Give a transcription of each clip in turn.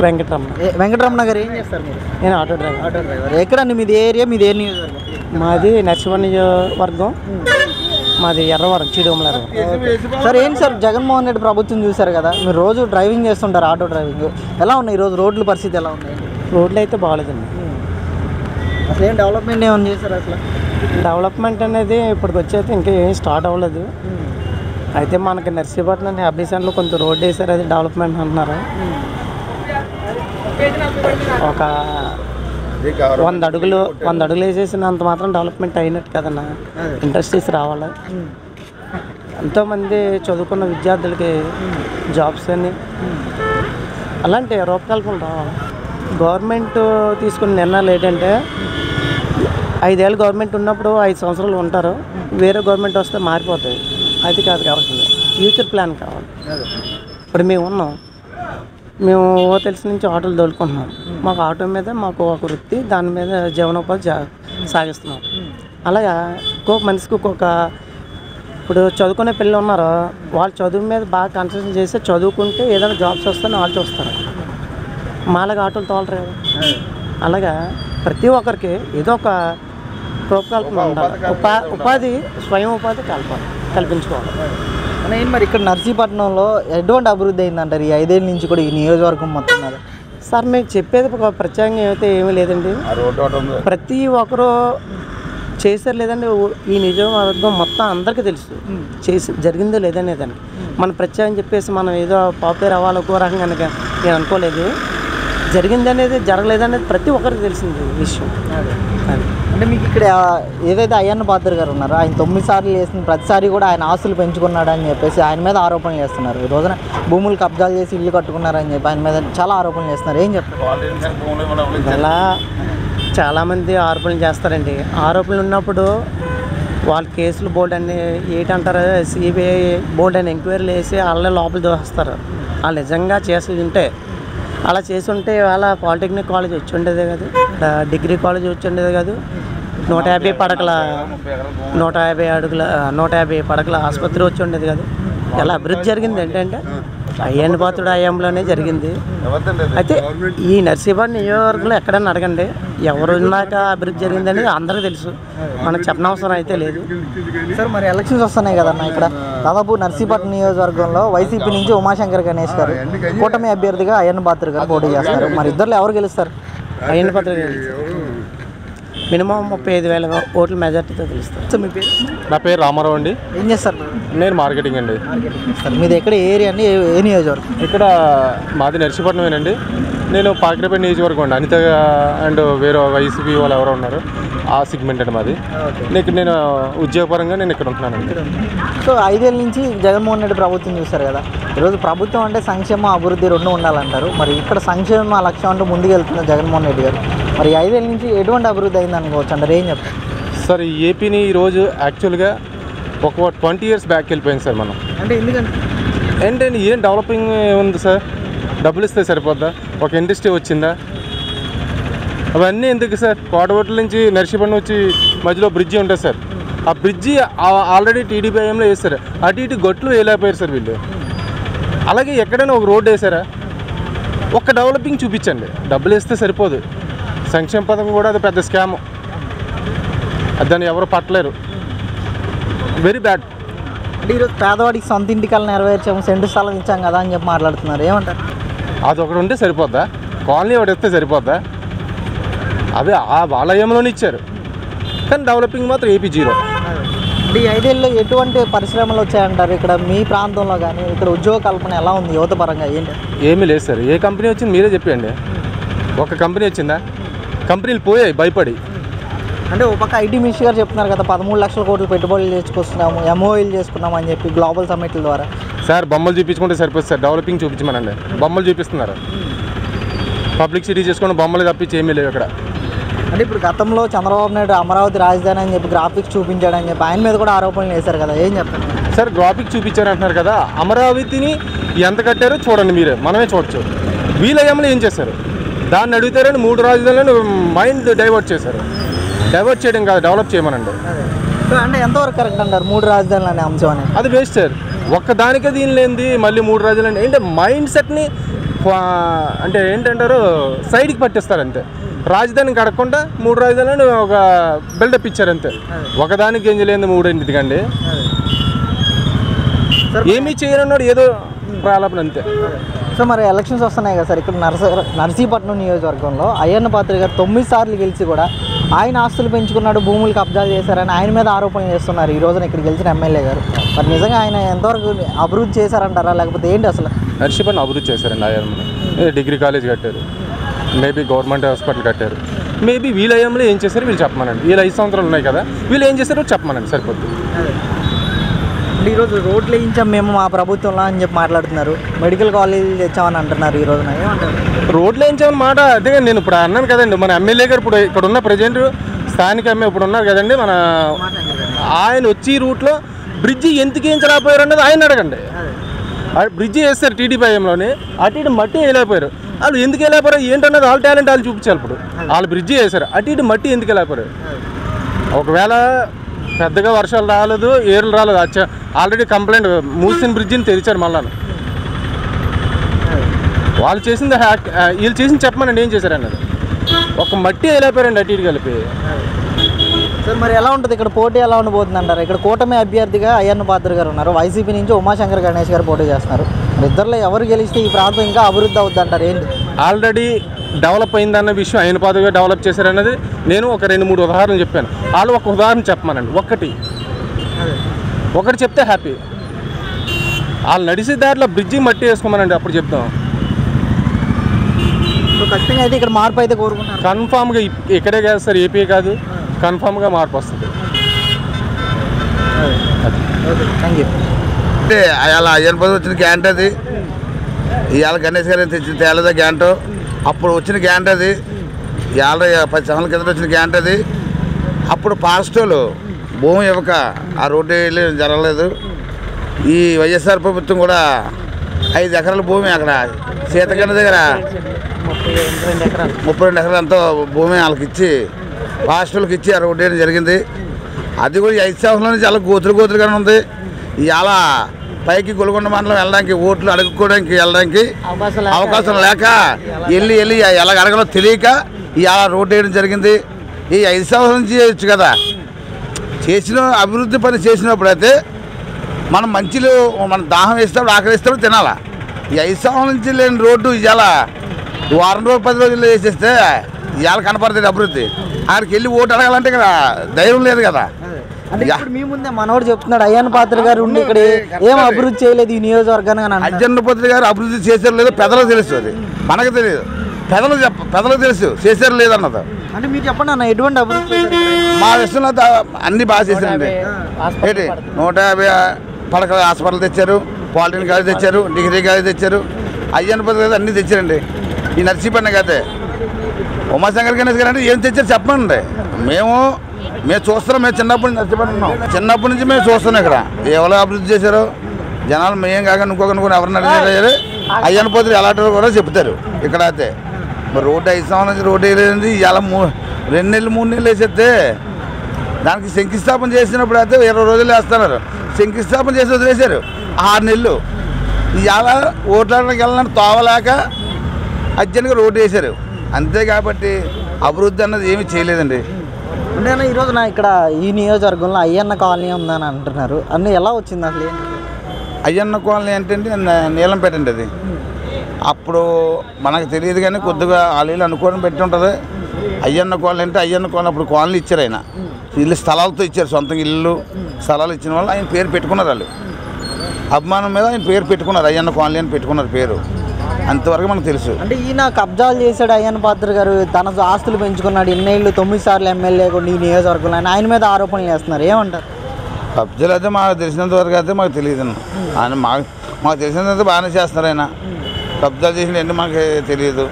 వెంకటరమణ గారు ఏం చేస్తారు మీరు? నేను ఆటో డ్రైవర్. ఎక్కడండి మీది ఏరియా? మీది ఏ నియోజకవర్గం? మాది నర్సివరం నియోజకవర్గం, మాది ఎర్రవరం చీడమల. సార్ ఏంటి సార్ జగన్మోహన్ రెడ్డి ప్రభుత్వం చూశారు కదా, మీరు రోజు డ్రైవింగ్ చేస్తుంటారు, ఆటో డ్రైవింగ్ ఎలా ఉన్నాయి ఈరోజు రోడ్ల పరిస్థితి ఎలా ఉన్నాయి? రోడ్లు అయితే బాగాలేదండి. అసలు ఏం డెవలప్మెంట్ ఏమైనా చేశారు? అసలు డెవలప్మెంట్ అనేది ఇప్పటికి వచ్చేది ఇంకా ఏం స్టార్ట్ అవ్వలేదు. అయితే మనకి నర్సీపట్నం 50 సెంట్లో కొంత రోడ్డు వేసారు, అది డెవలప్మెంట్ అంటున్నారు. ఒక 100 అడుగులు వేసేసినంత మాత్రం డెవలప్మెంట్ అయినట్టు కదన్నా. ఇండస్ట్రీస్ రావాలి, ఎంతోమంది చదువుకున్న విద్యార్థులకి జాబ్స్ అని అలాంటి రూపకల్పన రావాలి. గవర్నమెంట్ తీసుకున్న నిర్ణయాలు ఏంటంటే 5 ఏళ్ళు గవర్నమెంట్ ఉన్నప్పుడు 5 సంవత్సరాలు ఉంటారు, వేరే గవర్నమెంట్ వస్తే మారిపోతాయి. అది కాదు కావాల్సింది, ఫ్యూచర్ ప్లాన్ కావాలి. ఇప్పుడు మేము తెలిసి నుంచి ఆటోలు తోలుకుంటున్నాం. మాకు ఆటో మీద మాకు ఒక వృత్తి, దాని మీద జీవనోపాధి సాగిస్తున్నాం. అలాగా ఒక్కొక్క మనిషికి ఇప్పుడు చదువుకునే పిల్లలు ఉన్నారు, వాళ్ళు చదువు మీద బాగా కాన్సన్ట్రేషన్ చేసి చదువుకుంటే ఏదైనా జాబ్స్ వస్తాయని వాళ్ళు చూస్తారు. మాలాగా ఆటోలు తోలరు కదా. అలాగా ప్రతి ఒక్కరికి ఏదో ఒక రూపకల్పన ఉండాలి, ఉపాధి స్వయం ఉపాధి కల్పించుకోవాలి. నేను మరి ఇక్కడ నర్సీపట్నంలో ఎటువంటి అభివృద్ధి అయిందంటారు ఈ 5 ఏళ్ళ నుంచి కూడా ఈ నియోజకవర్గం మొత్తం మీద? సార్ మీకు చెప్పేది ప్రత్యేకంగా అయితే ఏమీ లేదండి, ప్రతి ఒక్కరూ చేశారు లేదండి. ఈ నియోజకవర్గం మొత్తం అందరికీ తెలుసు జరిగిందో లేదనేదండి. మన ప్రత్యేకం చెప్పేసి మనం ఏదో పాపులర్ అవ్వాలి ఒక రకంగా నేను అనుకోలేదు. జరిగింది అనేది జరగలేదనేది ప్రతి ఒక్కరికి తెలిసింది విషయం. అంటే మీకు ఇక్కడ ఏదైతే అయ్యన్న పాత్ర గారు ఉన్నారో, ఆయన 9 సార్లు చేసిన ప్రతిసారి కూడా ఆయన ఆస్తులు పెంచుకున్నాడు అని చెప్పేసి ఆయన మీద ఆరోపణలు చేస్తున్నారు. ఈ రోజున భూములు కబ్జాలు చేసి ఇల్లు కట్టుకున్నారని చెప్పి ఆయన మీద చాలా ఆరోపణలు చేస్తున్నారు. ఏం చెప్తారు? ఇలా చాలామంది ఆరోపణలు చేస్తారండి. ఆరోపణలు ఉన్నప్పుడు వాళ్ళ కేసులు బోర్డు అని ఏంటంటారు, సిబిఐ బోర్డు అని ఎంక్వైరీలు వేసి వాళ్ళే లోపల దోస్తారు. వాళ్ళు నిజంగా చేసి ఉంటే అలా చేసి ఉంటే వాళ్ళ పాలిటెక్నిక్ కాలేజ్ వచ్చి ఉండేదే కాదు, డిగ్రీ కాలేజ్ వచ్చి ఉండేది కాదు, 150 పడకల ఆసుపత్రి వచ్చి ఉండేది కాదు. ఎలా అభివృద్ధి జరిగింది ఏంటంటే అయ్యన్న పాత్రుడు అయ్యంలోనే జరిగింది. అయితే ఈ నర్సీపట్నం నియోజకవర్గంలో ఎక్కడైనా అడగండి, ఎవరున్నాక అభివృద్ధి జరిగింది అనేది అందరికీ తెలుసు, మనకు చెప్పనవసరం అయితే లేదు. సార్ మరి ఎలక్షన్స్ వస్తున్నాయి కదన్నా, ఇక్కడ దాదాపు నర్సీపట్నం నియోజకవర్గంలో వైసీపీ నుంచి ఉమాశంకర్ గణేష్ గారు, కూటమి అభ్యర్థిగా అయ్యన్న పాత్ర గారు పోటీ చేస్తారు. మరి ఇద్దరు ఎవరు గెలుస్తారు? అయ్యన్న పాత్ర మినిమం 35,000 ఓట్ల మెజార్టీతో తెలుస్తారు. సార్ మీ పేరు? నా పేరు రామారావు అండి. ఏం చేస్తారు? నేను మార్కెటింగ్ అండి. సార్ మీది ఎక్కడ ఏరియా అండి, ఏ నియోజకవర్గం? ఇక్కడ మాది నర్సీపట్నమేనండి. నేను పాకిరేపేట నియోజకవర్గం అండి. అనిత అండ్ వేరే వైసీపీ వాళ్ళు ఎవరో ఉన్నారు, ఆ సిగ్మెంట్ అండి మాది. నేను ఉద్యోగపరంగా నేను ఇక్కడ ఉంటున్నానండి. సో 5 ఏళ్ళ నుంచి జగన్మోహన్ రెడ్డి ప్రభుత్వం చూస్తారు కదా, ఈరోజు ప్రభుత్వం అంటే సంక్షేమ అభివృద్ధి 2 ఉండాలంటారు. మరి ఇక్కడ సంక్షేమ లక్ష్యం అంటూ ముందుకెళ్తున్న జగన్మోహన్ రెడ్డి గారు, మరి 5 ఏళ్ళ నుంచి ఎటువంటి అభివృద్ధి అయింది అనుకోవచ్చు అంటారు? ఏం చెప్తారు? సార్ ఈ ఏపీని ఈరోజు యాక్చువల్గా ఒక 20 years బ్యాక్ వెళ్ళిపోయింది సార్ మనం. అంటే ఎందుకంటే ఏంటంటే ఏం డెవలపింగ్ ఉంది సార్? డబ్బులు ఇస్తే సరిపోద్దా? ఒక ఇండస్ట్రీ వచ్చిందా? అవన్నీ ఎందుకు సార్? కోటబొట్ల నుంచి నర్సీపట్నం వచ్చి మధ్యలో బ్రిడ్జి ఉంటుంది సార్, ఆ బ్రిడ్జి ఆల్రెడీ టీడీపీ హయాంలో వేస్తారు, అటు ఇటు గొట్లు వేయలేకపోయారు సార్ వీళ్ళు. అలాగే ఎక్కడైనా ఒక రోడ్డు వేసారా? ఒక్క డెవలపింగ్ చూపించండి. డబ్బులు వేస్తే సరిపోదు. సంక్షేమ పథకం కూడా అది పెద్ద స్కామ్, దాన్ని ఎవరు పట్టలేరు. Very bad. అంటే ఈరోజు పేదవాడికి సొంత ఇంటికల్ని నెరవేర్చాము, సెంటు స్థలం ఇచ్చాం కదా అని చెప్పి మాట్లాడుతున్నారు. ఏమంటారు? అది ఒకటి ఉంటే సరిపోద్దా? కాలనీ ఒకటి ఇస్తే సరిపోద్దా? అదే ఆ ఆలయంలోనే ఇచ్చారు, కానీ డెవలపింగ్ మాత్రం ఏపీ 0. అంటే ఈ 5 ఏళ్ళలో ఎటువంటి పరిశ్రమలు వచ్చాయంటారు ఇక్కడ మీ ప్రాంతంలో? కానీ ఇక్కడ ఉద్యోగ కల్పన ఎలా ఉంది యువత పరంగా? ఏంటి? ఏమీ లేదు సార్. ఏ కంపెనీ వచ్చింది మీరే చెప్పండి. ఒక కంపెనీ వచ్చిందా? కంపెనీలు పోయాయి భయపడి. అంటే ఒక పక్క ఐటీ మినిస్టర్ గారు చెప్తున్నారు కదా, 13 లక్షల కోట్లు పెట్టుబడులు చేసుకొస్తున్నాము, ఎంఓఈలు చేసుకున్నాము అని చెప్పి గ్లోబల్ సమ్మిట్ల ద్వారా. సార్ బొమ్మలు చూపించుకుంటే సరిపోతుంది సార్, డెవలపింగ్ చూపించమనండి. బొమ్మలు చూపిస్తున్నారు, పబ్లిక్ సిటీ చేసుకుని బొమ్మలు తప్పించి ఏమీ లేవు ఇక్కడ. అంటే ఇప్పుడు గతంలో చంద్రబాబు నాయుడు అమరావతి రాజధాని అని చెప్పి గ్రాఫిక్స్ చూపించాడని చెప్పి ఆయన మీద కూడా ఆరోపణలు వేశారు కదా, ఏం చెప్తారు? సార్ గ్రాఫిక్స్ చూపించారంటున్నారు కదా, అమరావతిని ఎంత కట్టారో చూడండి మీరే, మనమే చూడొచ్చు. వీళ్ళ ఏం చేశారు? దాన్ని అడుగుతారని 3 రాజధానులను మైండ్ డైవర్ట్ చేశారు. డైవర్ట్ చేయడం కాదు, డెవలప్ చేయమనండి. అంటే ఎంతవరకు కరెక్ట్ అంటారు 3 రాజధానులు అనే అంశం అనేది? అది వేస్ట్ సార్. ఒక్కదానికే దీని లేనిది మళ్ళీ 3 రాజధానులు అంటే మైండ్ సెట్ని అంటే ఏంటంటారు సైడ్కి పట్టిస్తారు అంతే. రాజధానికి అడగకుండా 3 రాజధానులను ఒక బిల్డప్ ఇచ్చారు అంతే. ఒకదానికి ఏం చేయలేదు 3 ఏమీ చేయనున్నాడు, ఏదో ప్రాలపన అంతే. సో మరి ఎలక్షన్స్ వస్తున్నాయి కదా సార్, ఇక్కడ నర్సీపట్నం నియోజకవర్గంలో అయ్యన్న పాత్ర గారు 9 సార్లు గెలిచి కూడా ఆయన ఆస్తులు పెంచుకున్నాడు, భూములు కబ్జాలు చేశారని ఆయన మీద ఆరోపణలు చేస్తున్నారు ఈ రోజున ఇక్కడ గెలిచిన ఎమ్మెల్యే గారు. మరి నిజంగా ఆయన ఎంతవరకు అభివృద్ధి చేశారంటారా, లేకపోతే ఏంటి అసలు? నర్సీపట్నం అభివృద్ధి చేశారండి. ఆయన డిగ్రీ కాలేజ్ కట్టారు, మేబీ గవర్నమెంట్ హాస్పిటల్ కట్టారు. మేబీ వీళ్ళ అయ్యంలో ఏం చేశారు వీళ్ళు చెప్పమనండి. వీళ్ళు 5 సంవత్సరాలు ఉన్నాయి కదా, వీళ్ళు ఏం చేశారో చెప్పమనండి, సరిపోద్ది. ఈరోజు రోడ్లు వేయించాం మేము మా ప్రభుత్వంలో అని చెప్పి మాట్లాడుతున్నారు, మెడికల్ కాలేజీలు తెచ్చామని అంటున్నారు. ఈ రోజున ఏమంటారు? రోడ్లు వేయించామని మాట అదే నేను ఇప్పుడు అన్నాను కదండి. మన ఎమ్మెల్యే గారు ఇప్పుడు ఇక్కడ ఉన్న ప్రజెంట్ స్థానిక ఎమ్మెల్యే ఇప్పుడు ఉన్నారు కదండి, మన ఆయన వచ్చి రూట్లో బ్రిడ్జి ఎందుకు వేయించలేకపోయారు అన్నది ఆయన అడగండి. బ్రిడ్జి వేస్తారు టీడీపీ హయాంలోనే, అటు ఇటు మట్టి వేయలేకపోయారు. వాళ్ళు ఎందుకు వెళ్ళిపోయారు ఏంటన్నది వాళ్ళ టాలెంట్ వాళ్ళు చూపించాలి. ఇప్పుడు వాళ్ళు బ్రిడ్జి వేశారు, అటు ఇటు మట్టి ఎందుకు వెళ్ళిపోయారు? ఒకవేళ పెద్దగా వర్షాలు రాలేదు, ఏర్లు రాలేదు, ఆల్రెడీ కంప్లైంట్ మూసిన బ్రిడ్జిని తెరిచారు. మళ్ళా వాళ్ళు చేసింది వీళ్ళు చేసింది చెప్పమనండి ఏం చేశారు అన్నది. ఒక మట్టి వెళ్ళిపోయారండి అటు ఇటు కలిపి. సార్ మరి ఎలా ఉంటుంది ఇక్కడ పోటీ, ఎలా ఉండబోతుంది అంటారు? ఇక్కడ కూటమి అభ్యర్థిగా అయ్యన్న పాత్ర గారు ఉన్నారు, వైసీపీ నుంచి ఉమాశంకర్ గణేష్ గారు పోటీ చేస్తున్నారు. మరి ఇద్దరులో ఎవరు గెలిస్తే ఈ ప్రాంతం ఇంకా అభివృద్ధి అవుద్ది అంటారు? ఏంటి ఆల్రెడీ డెవలప్ అయిందన్న విషయం అయ్యన్న పాత్ర గారు డెవలప్ చేశారన్నది నేను ఒక 2-3 ఉదాహరణలు చెప్పాను. వాళ్ళు ఒక ఉదాహరణ చెప్పమనండి, ఒకటి చెప్తే హ్యాపీ. వాళ్ళు నడిచే దారిలో బ్రిడ్జి మట్టి వేసుకోమనండి, అప్పుడు చెప్తాం. సో ఖచ్చితంగా అయితే ఇక్కడ మార్పు అయితే కోరుకుంటున్నారు. కన్ఫామ్గా ఇక్కడే కాదు సార్, ఏపీ కాదు, కన్ఫామ్గా మార్పు వస్తుంది. Thank you. అంటే అలా అయ్యన్న పాత్ర వచ్చిన గ్యాంట్ అది, ఇవాళ గణేష్ గారు తెచ్చిన తేలదా గ్యాంటు, అప్పుడు వచ్చిన గ్యాంట్ అది, ఇవాళ 10 సంవత్సరాల కింద వచ్చిన గ్యాంట్ అది. అప్పుడు పాస్టోలు భూమి ఇవ్వక ఆ రోడ్డు వెళ్ళి జరగలేదు. ఈ వైఎస్ఆర్ ప్రభుత్వం కూడా 5 ఎకరాల భూమి అక్కడ సీతగండ దగ్గర 32 ఎకరాలంతో భూమి వాళ్ళకి ఇచ్చి పాస్టోళ్ళకి ఇచ్చి ఆ రోడ్డు వేయడం జరిగింది. అది కూడా 5 సంవత్సరాల నుంచి చాలా గోతులుగానే ఉంది. ఇవాళ పైకి గొలుగొండ మండలం వెళ్ళడానికి, ఓట్లు అడుగుకోవడానికి వెళ్ళడానికి అవకాశం లేక వెళ్ళి ఎలా అడగలో తెలియక ఇవాళ రోడ్డు వేయడం జరిగింది. ఈ 5 సంవత్సరాల నుంచి చేయొచ్చు కదా, చేసిన అభివృద్ధి పని చేసినప్పుడైతే మనం మంచిలో మన దాహం వేస్తాడు, ఆకలి వేస్తాడు, తినాలా. ఈ 5 సంవత్సరాల నుంచి లేని రోడ్డు ఇవాళ వారం రోజులు 10 రోజుల్లో వేసేస్తే ఇవాళ కనపడుతుంది అభివృద్ధి. అక్కడికి వెళ్ళి ఓటు అడగాలంటే ఇక్కడ ధైర్యం లేదు కదా. అంటే ఇప్పుడు మీ ముందే మనోడు చెప్తున్నాడు అయ్యన్న పాత్ర గారు ఉండి ఇక్కడ ఏం అభివృద్ధి చేయలేదు ఈ నియోజకవర్గాన్ని. అయ్యన్న పాత్ర గారు అభివృద్ధి చేశారు లేదో పెద్దలకు తెలుసు, అది మనకు తెలియదు. పెద్దలకు తెలుసు చేశారు లేదన్నది. అంటే మీరు చెప్పండి అన్న, ఎటువంటి అభివృద్ధి? మా విషయంలో అన్ని బాగా చేశారండి. ఏంటి 150 పడకల హాస్పిటల్ తెచ్చారు, పాలిటెక్నిక్ కాలేజ్ తెచ్చారు, డిగ్రీ కాలేజ్ తెచ్చారు, అయ్యన్న పాత్ర గారు అన్నీ తెచ్చారండి. ఈ నర్సీపట్నం అయితే ఉమాశంకర్ గణేష్ గారు అంటే ఏం తెచ్చారు చెప్పండి. మేము చూస్తున్నాం, మేము చిన్నప్పటి నుంచి మేము చూస్తున్నాం ఇక్కడ ఎవరో అభివృద్ధి చేశారో జనాలు మేం కాక ఇంకొకరు ఎవరిని అడిగారు అయ్యన్న పాత్ర ఎలాంటి కూడా చెప్తారు. ఇక్కడ అయితే మరి రోడ్డు 5 సంవత్సరాల నుంచి రోడ్డు వేయలేదు. ఇవాళ 2 నెలలు 3 నెలలు వేసేస్తే దానికి శంకుస్థాపన చేసినప్పుడు అయితే 20 రోజులు వేస్తున్నారు. శంకుస్థాపన చేసి వదిలేశారు 6 నెలలు. ఇవాళ ఓట్లకి వెళ్ళాలని తోవలేక అర్జెంట్గా రోడ్డు వేశారు అంతే. కాబట్టి అభివృద్ధి అన్నది ఏమీ చేయలేదండి. అంటే ఈరోజు ఇక్కడ ఈ నియోజకవర్గంలో అయ్యన్న కాలనీ ఉందని అంటున్నారు, అన్నీ ఎలా వచ్చింది అసలు? అయ్యన్న కాలనీ అంటే నీలంపేట అండి. అది అప్పుడు మనకు తెలియదు కానీ కొద్దిగా వాళ్ళు అనుకోవడం పెట్టి ఉంటుంది. అయ్యన్న కాలనీ అంటే అయ్యన్న కాలనీ అప్పుడు కాలనీ ఇచ్చారు, ఆయన ఇల్లు స్థలాలతో ఇచ్చారు, సొంతంగా ఇల్లు స్థలాలు ఇచ్చిన వాళ్ళు ఆయన పేరు పెట్టుకున్నారు. వాళ్ళు అభిమానం మీద ఆయన పేరు పెట్టుకున్నారు, అయ్యన్న కాలనీ అని పెట్టుకున్నారు పేరు. అంతవరకు మనకు తెలుసు. అంటే ఈయన కబ్జాలు చేశాడు అయ్యన్న పాత్ర గారు, తన ఆస్తులు పెంచుకున్నాడు, ఇన్నేళ్ళు 9 సార్లు ఎమ్మెల్యే కూడా ఈ నియోజకవర్గంలో ఆయన మీద ఆరోపణలు చేస్తున్నారు, ఏమంటారు? కబ్జాలు అయితే మాకు తెలిసినంత వరకు అయితే మాకు తెలియదు. ఆయన మాకు తెలిసినంత బాగానే చేస్తున్నారు. ఆయన కబ్జాలు చేసినవన్నీ మాకు తెలియదు.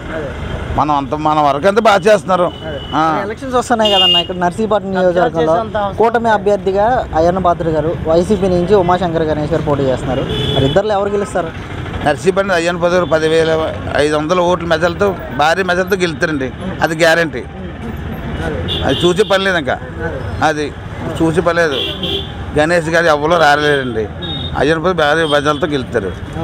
మన వరకు అంతా బాగా చేస్తున్నారు. ఎలక్షన్స్ వస్తున్నాయి కదన్న, ఇక్కడ నర్సీపట్నం నియోజకవర్గంలో కూటమి అభ్యర్థిగా అయ్యన్న పాత్ర గారు, వైసీపీ నుంచి ఉమాశంకర్ గణేష్ గారు పోటీ చేస్తున్నారు. మరి ఇద్దరులో ఎవరు గెలుస్తారు? నర్సీపట్నం అయ్యన్న పాత్ర 10,500 ఓట్ల మెజార్టీతో భారీ మెజార్టీతో గెలుస్తారండి, అది గ్యారంటీ. అది చూసి పని లేదు, ఇంకా అది చూసి పని లేదు. గణేష్ గారు ఎవరో రాలేరండి, అయ్యన్న పాత్ర భారీ మెజార్టీతో గెలుస్తారు.